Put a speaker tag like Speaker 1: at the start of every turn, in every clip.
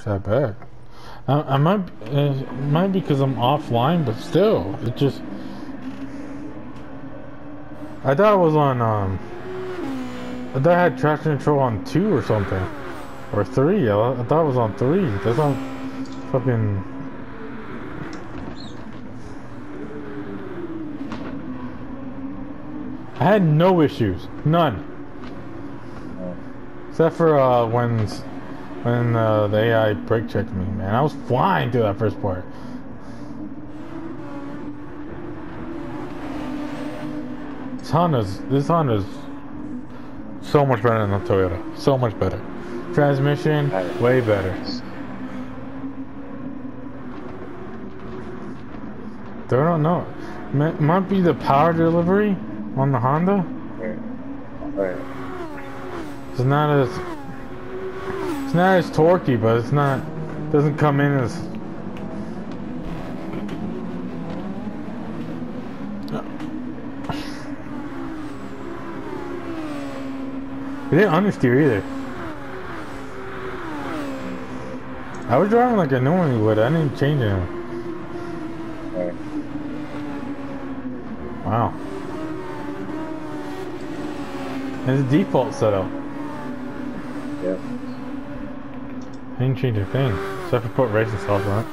Speaker 1: that bad. I might, it might be because I'm offline, but still, it just. I thought it was on, I thought I had traction control on 2 or something. Or 3, I thought it was on 3. That's not fucking. I had no issues. None. Except for, when the AI brake checked me, man. I was flying through that first part. This Honda's so much better than the Toyota. So much better. Transmission, way better. I don't know. Might be the power delivery on the Honda.
Speaker 2: Right.
Speaker 1: It's not as torquey, but it's not. Doesn't come in as. It didn't understeer either. I was driving like I normally would. I didn't change anything.
Speaker 2: Right.
Speaker 1: Wow. It's a default setup.
Speaker 2: Yep.
Speaker 1: I didn't change a thing. Except for put racing sauce on it.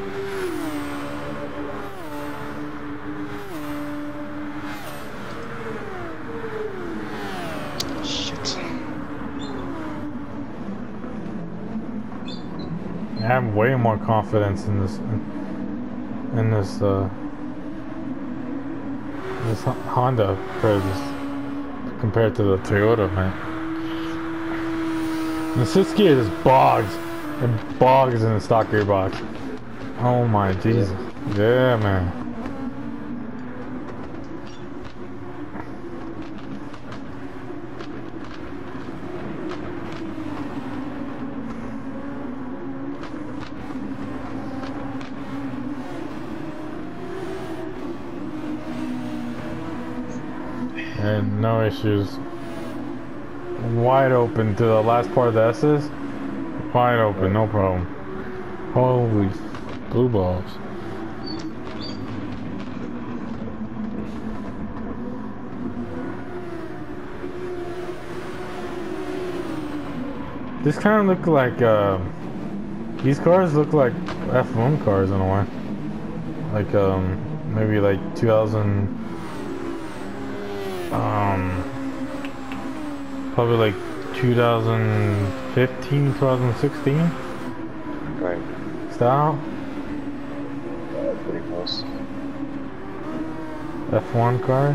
Speaker 2: Shit.
Speaker 1: I have way more confidence in this this Honda compared to the Toyota, man. The 6 gear just bogs. It bogs in the stock gearbox. Oh my Jesus. Yeah, man. And no issues. Wide open to the last part of the S's. Wide open, no problem. Holy blue balls. This kind of look like, these cars look like F1 cars in a way. Like, maybe like 2000, probably like 2015, 2016
Speaker 2: Right.
Speaker 1: style.
Speaker 2: Yeah, pretty close.
Speaker 1: F1 car.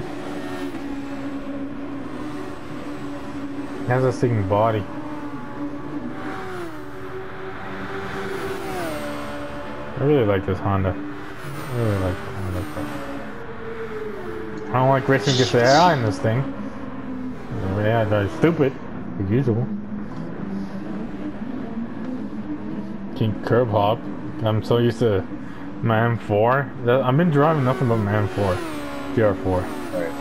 Speaker 1: It has a sticking body. I really like this Honda. I really like the Honda car. I don't like racing against the AI in this thing. The AI drives stupid, as usual. Can't curb hop. I'm so used to my M4. I've been driving nothing but my M4, GR4.
Speaker 2: Right.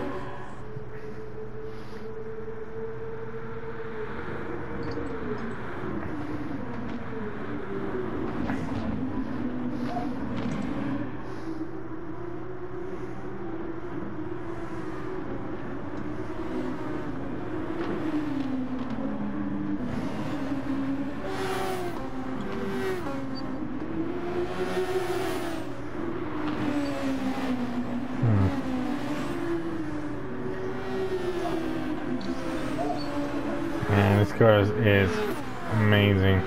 Speaker 1: Man, this car is amazing.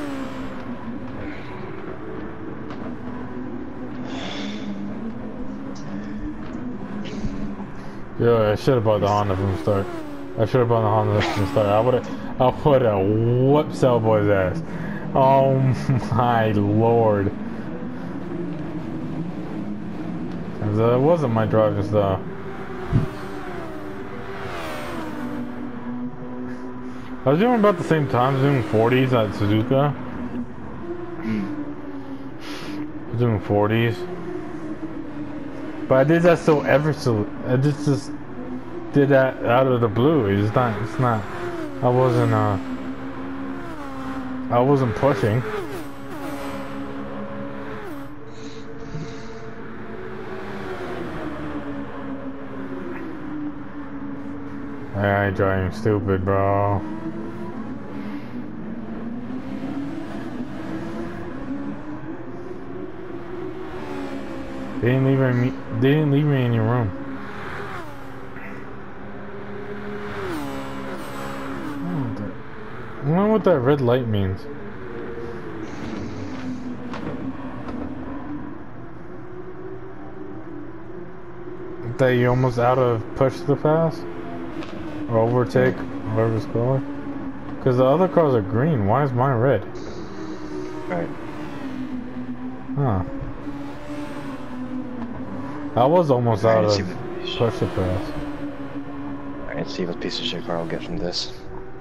Speaker 1: Yo, I should have bought the Honda from the start. I should have bought the Honda from the start. I would have whooped Cellboy's ass. Oh my lord. It wasn't my driving style. I was doing about the same time. I was doing 40s at Suzuka. I was doing 40s. But I did that so I just did that out of the blue. It's not, I wasn't, I wasn't pushing. I ain't driving stupid, bro. They didn't leave me in your room. I wonder what that red light means. That you almost out of push the pass? Or overtake, whatever it's called. Because the other cars are green, why is mine red?
Speaker 2: Right.
Speaker 1: Huh. I was almost out of
Speaker 2: Alright,
Speaker 1: push the pass.
Speaker 2: let's see what piece of shit car I'll get from this.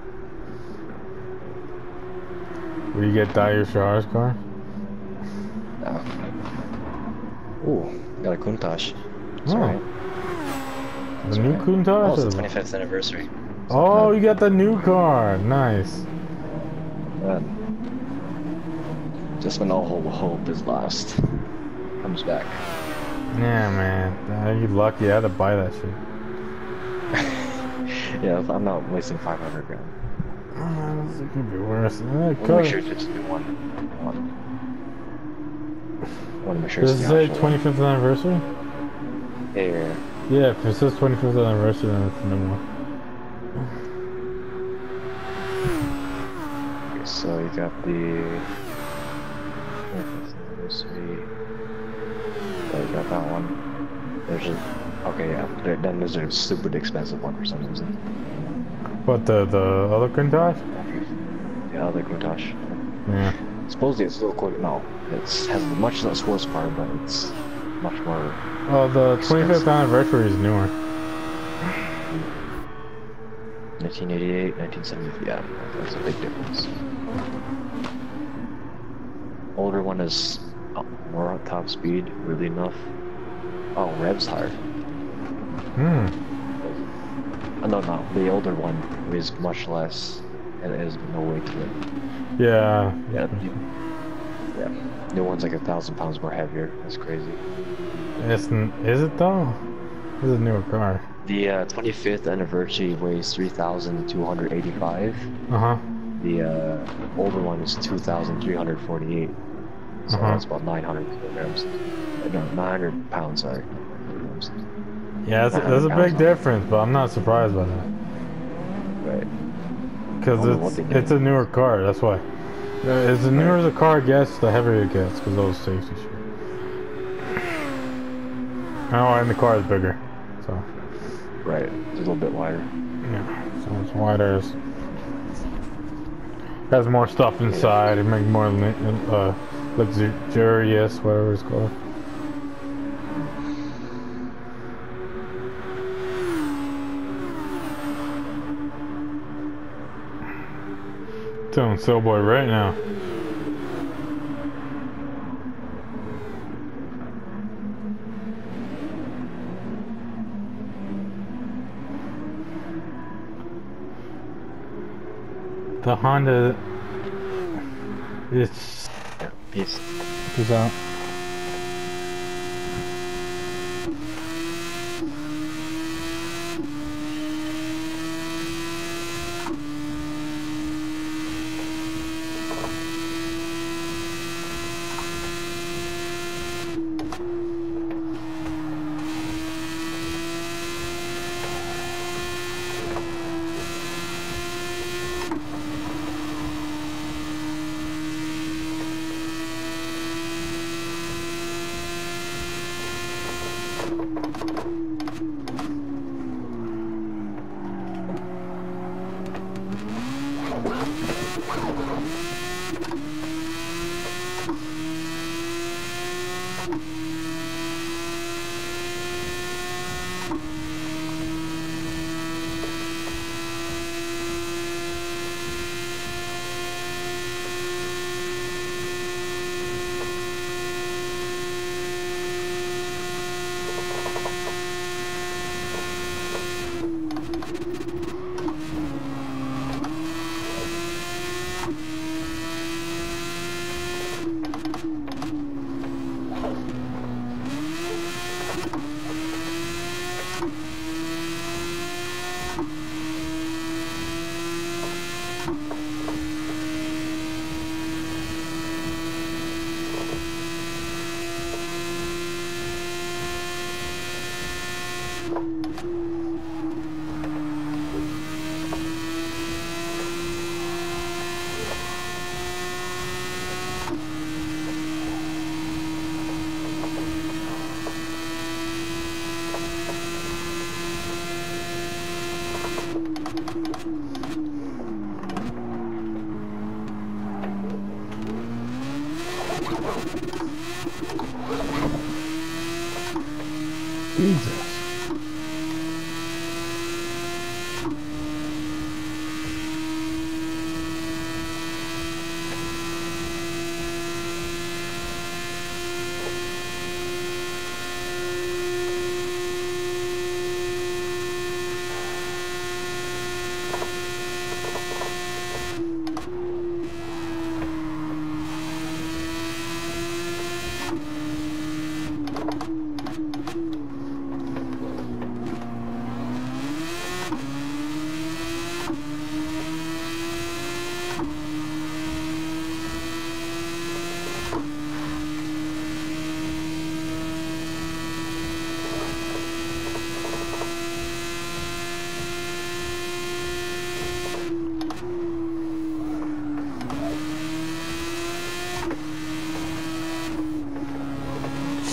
Speaker 1: Will you get Dyer Shaw's car?
Speaker 2: No. Ooh, got a Countach. That's
Speaker 1: Oh.
Speaker 2: alright.
Speaker 1: The new Countach?
Speaker 2: Oh, it's the 25th anniversary.
Speaker 1: Oh, you got the new car. Nice.
Speaker 2: Just when all hope is lost, comes back.
Speaker 1: Yeah, man. You lucky I had to buy that shit.
Speaker 2: Yeah, I'm not wasting 500 grand.
Speaker 1: It could be worse.
Speaker 2: Make sure it's a new one. I want to make sure
Speaker 1: Does
Speaker 2: it's
Speaker 1: it
Speaker 2: the
Speaker 1: say
Speaker 2: actual
Speaker 1: 25th anniversary?
Speaker 2: one. Yeah.
Speaker 1: Yeah, if it says 25th anniversary, then it's a new one.
Speaker 2: Okay, so you got the 25th anniversary. So you got that one. There's a okay, yeah. Then there's a stupid expensive one for some reason.
Speaker 1: What, the other Countach?
Speaker 2: Yeah, the Countach.
Speaker 1: Yeah.
Speaker 2: Supposedly it's still quite no. It's has much less horsepower, but it's much more.
Speaker 1: Oh, the 25th anniversary is newer.
Speaker 2: 1988, 1970. Yeah, that's a big difference. Older one is more at top speed, weirdly enough. Oh, revs hard. No, the older one weighs much less, and it has no weight to it.
Speaker 1: Yeah.
Speaker 2: Yeah. New one's like 1,000 pounds more heavier. That's crazy.
Speaker 1: Is it though? It's a newer car.
Speaker 2: The 25th anniversary weighs 3,285.
Speaker 1: Uh-huh.
Speaker 2: The older one is 2,348. So that's about 900 kilograms. No, 900 pounds, sorry.
Speaker 1: Yeah, there's a big difference, but I'm not surprised by that.
Speaker 2: Right.
Speaker 1: Because it's a newer car, that's why. As the newer the car gets, the heavier it gets, because those safety shit. Oh, and the car is bigger, so.
Speaker 2: Right, it's a little bit wider.
Speaker 1: Yeah, so it's wider. Has more stuff inside, it makes more luxurious, whatever it's called. Telling Cellboy right now. The Honda is
Speaker 2: Peace.
Speaker 1: Peace out.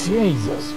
Speaker 1: Jesus.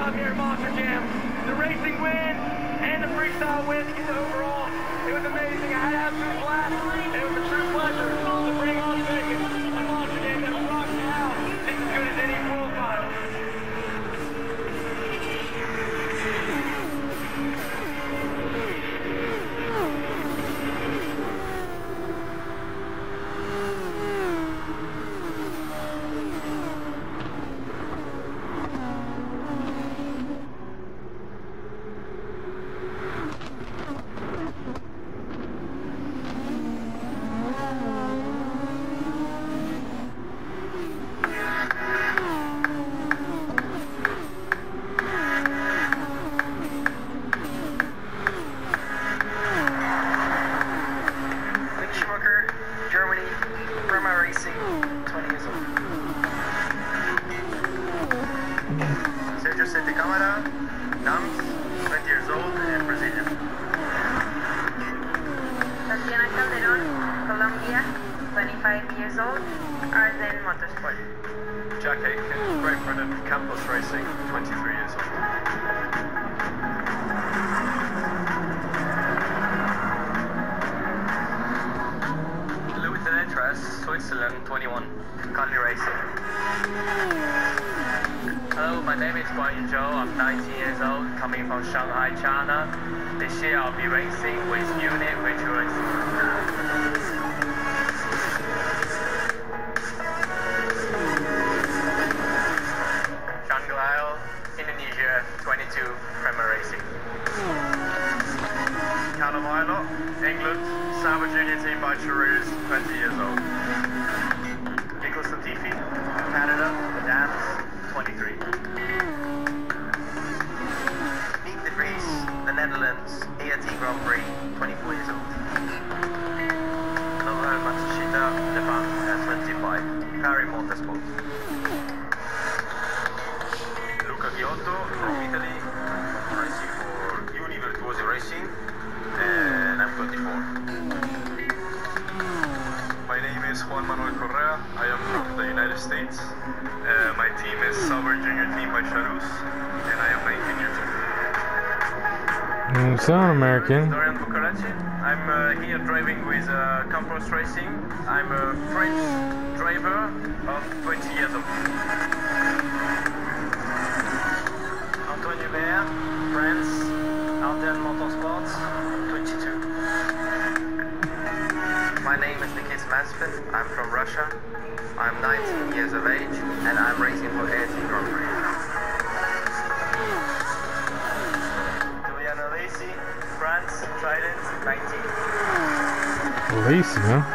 Speaker 3: job here at Monster Jam. The racing win and the freestyle win to get the overall. It was amazing. I had an absolute blast. And it was a true pleasure to bring Las Vegas a Monster Jam that rocks the house just as good as any world final.
Speaker 4: Switzerland 21, Conley Racing. Hello, my name is Guan Yuzhou. I'm 19 years old, coming from Shanghai, China. This year I'll be racing with Unit Virtual Racing. Shanghai, Indonesia 22, Premier Racing. Callum England, Samba Junior Team by Charouz, 20 years old. Canada, Dance, 23. Nick de Vries, the Netherlands, EAT Grand Prix, 24 years old. Novo Matsushita, Japan, 25. Paris Motorsport.
Speaker 5: Luca Ghiotto from Italy, racing for Uni Virtuosi Racing, and I'm 24. My name is Juan Manuel Correa. I am from the United States. My team is Sauber Junior Team by Charouz, and I am 19 years old.
Speaker 1: Sound American.
Speaker 4: Dorian Bucarachi. I'm here driving with Campos Racing. I'm a French driver of 20 years old. Antonio Baer, France, Arden Motorsports, 22. My name is Nikis Maspin. I'm from Russia. I'm 19 years of age, and I'm racing for AT Grand Prix. Juliano Lacey, France, Trident, 19.
Speaker 1: Lacey, huh?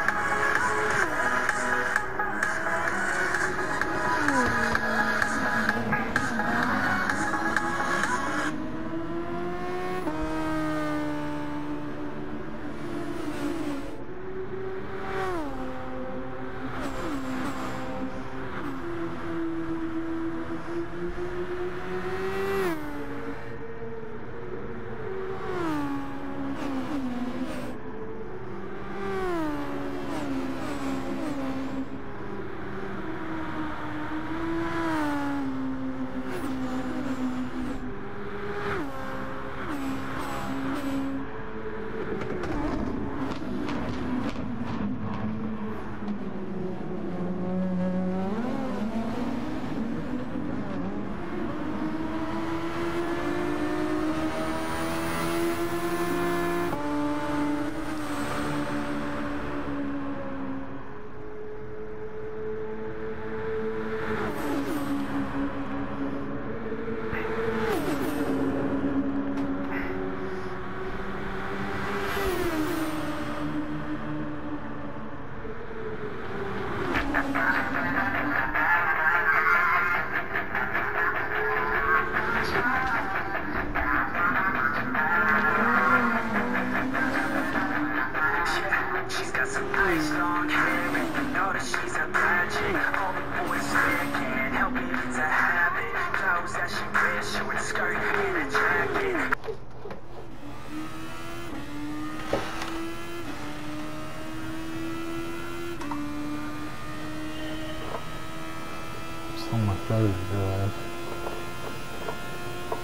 Speaker 1: Oh my God,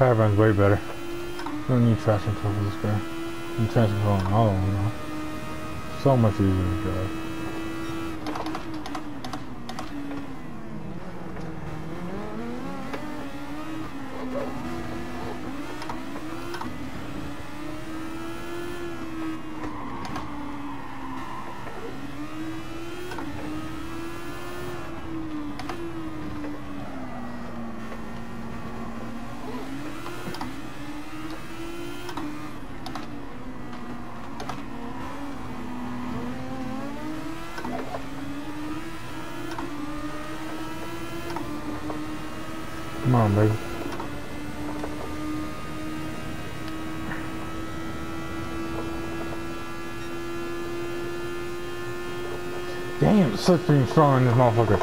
Speaker 1: Caravan's way better. You don't need traction control for this guy. You need traction control on all of them, you know. So much easier to drive. Come on, baby. Damn, such being strong in this motherfucker.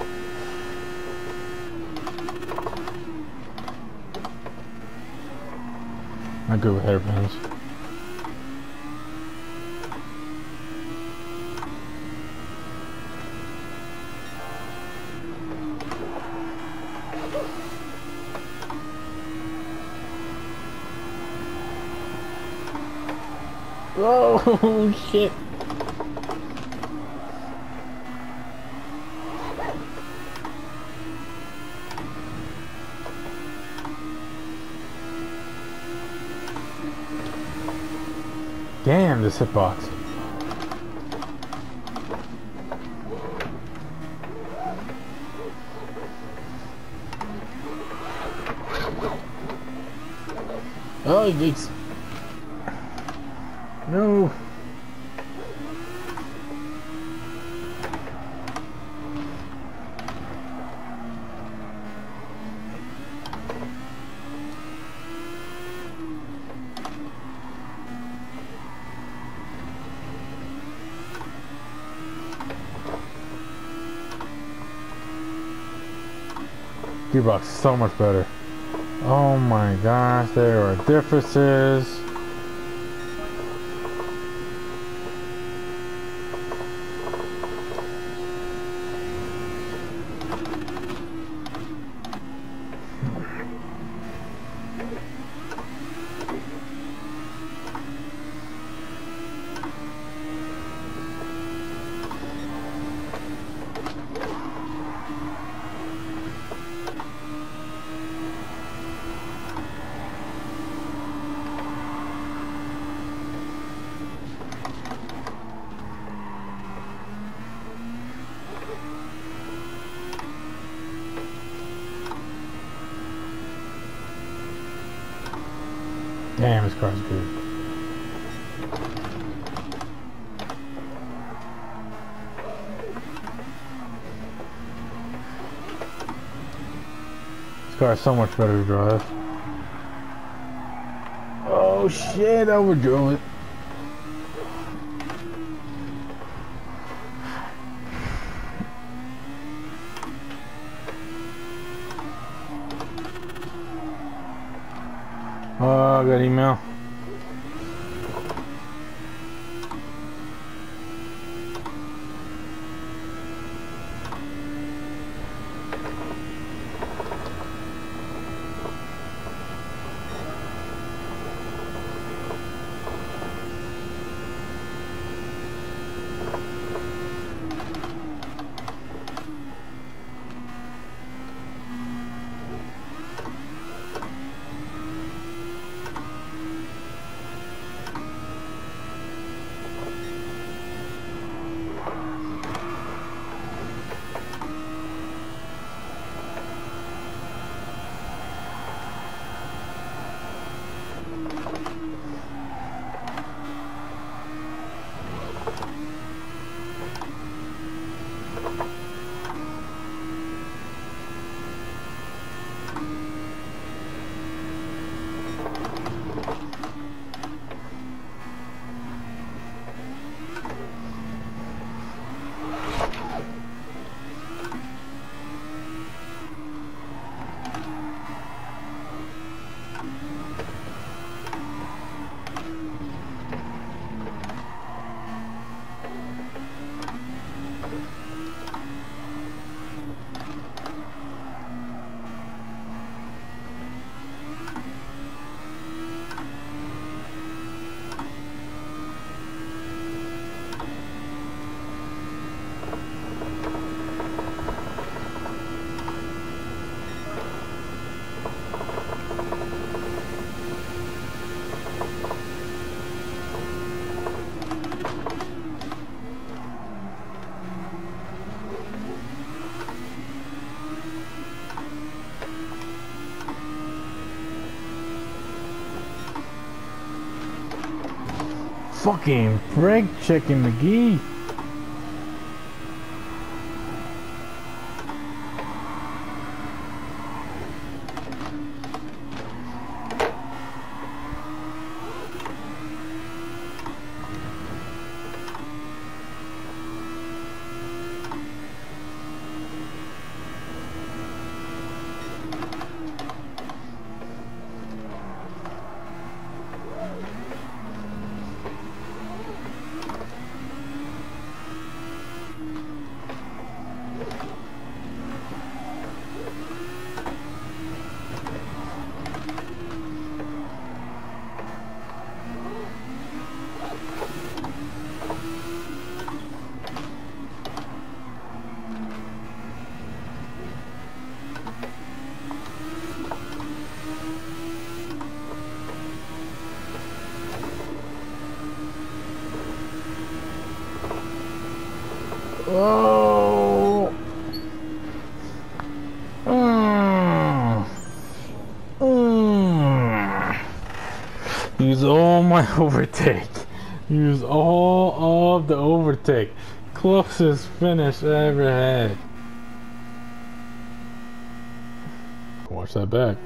Speaker 1: Not good with hairpins. Oh shit. Damn, this hitbox. Oh, jeez. No. Gearbox is so much better. Oh my gosh, there are differences. Damn, this car's good. This car is so much better to drive. Oh shit, I overdrove it. Oh, I got email. Fucking brake chicken McGee. Oh. Use all my overtake. Use all of the overtake. Closest finish I ever had. Watch that back.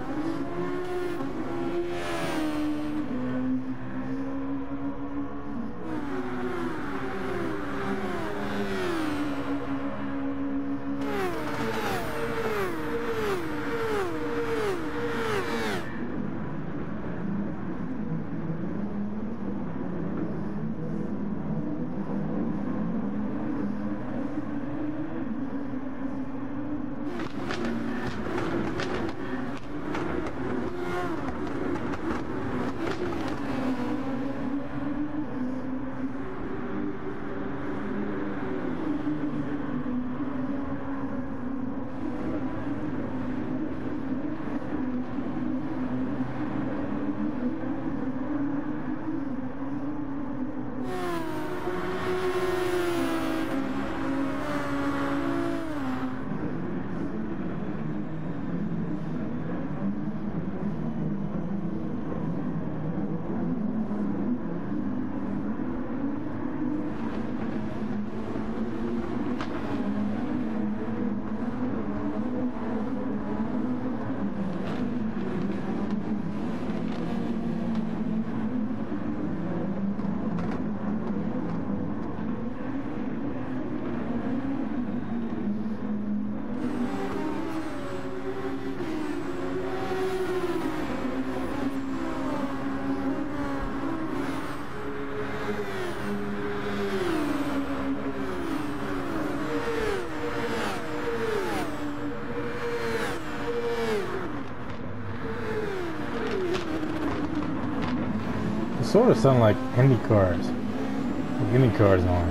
Speaker 1: Sort of sound like Indy cars. Like Indy cars on.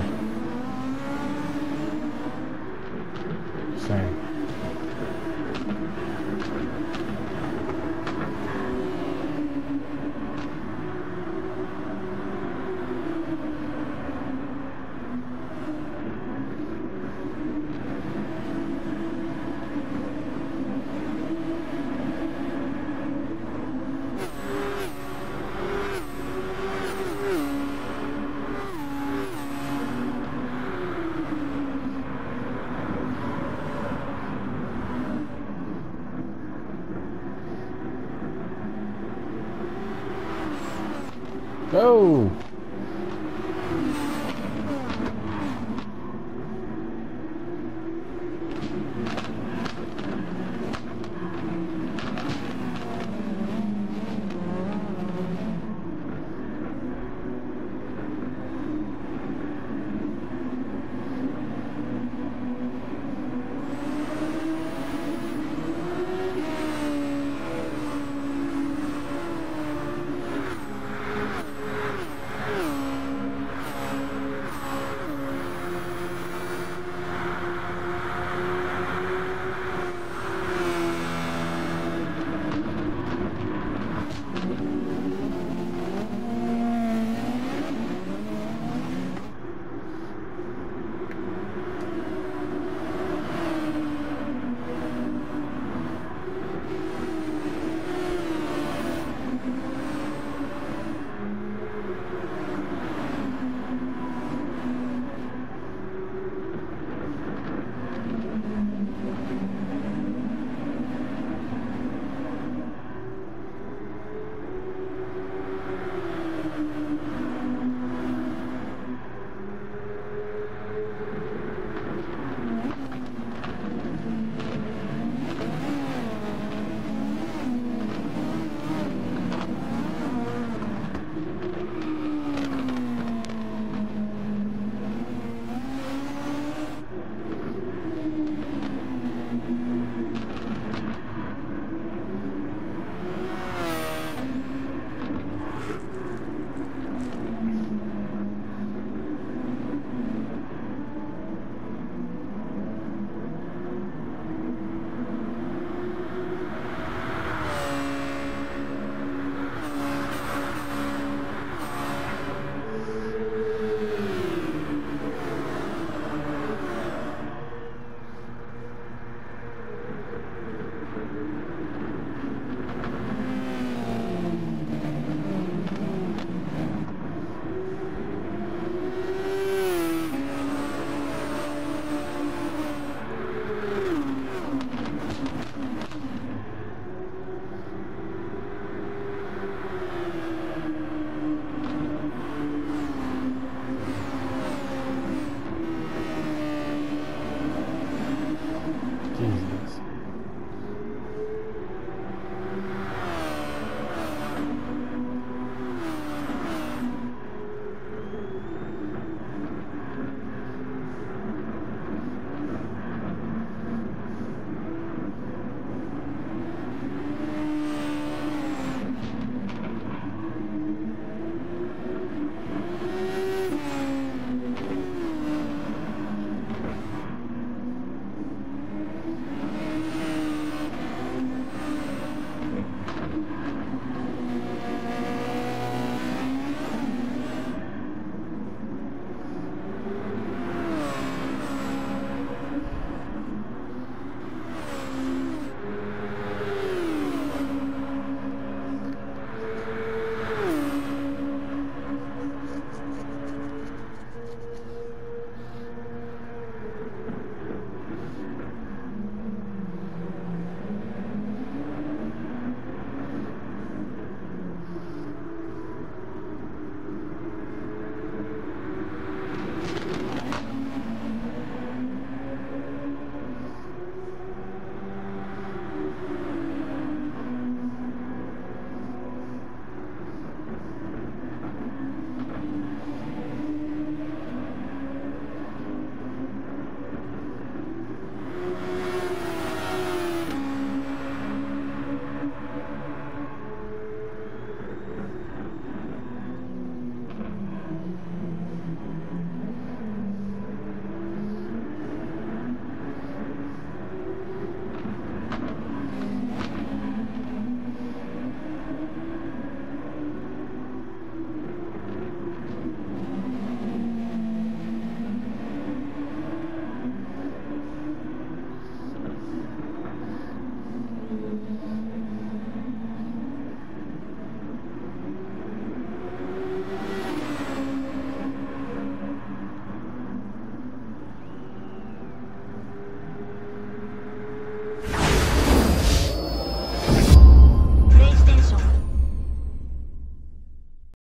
Speaker 1: Just saying. Go!